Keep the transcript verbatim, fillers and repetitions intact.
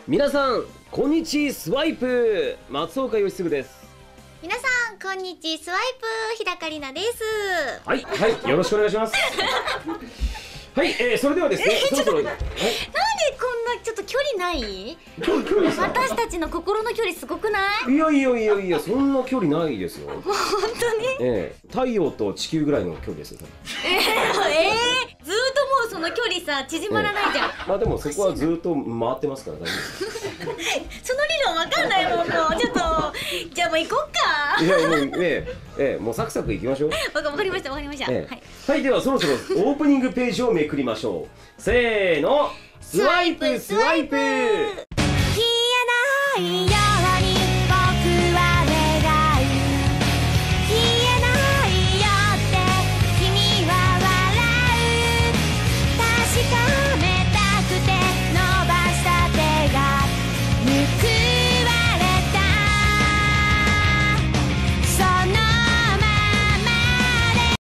皆さんこんにちスワイプ、松岡義嗣です。 皆さんこんにちスワイプ、日高里奈です。 はいはい、よろしくお願いしますはい、えー、それではですね、そろそろ、はい、 なんでこんなちょっと距離ない？ 距離距離さ、 私たちの心の距離すごくない？ いやいやいやいや、そんな距離ないですよ。 本当に？ えー、太陽と地球ぐらいの距離ですよ。 えー、えー、ずーっともうその距離さ縮まらないじゃん、えー、 まあでもそこはずーっと回ってますから大丈夫ですその理論わかんないもん、もうちょっとじゃあもう行こっか。 いやもうねええー、もうサクサクいきましょう。 わかりましたわかりました、 えー、 はい、 はい、ではそろそろオープニングページをめくりましょう。せーの、スワイプスワイプ。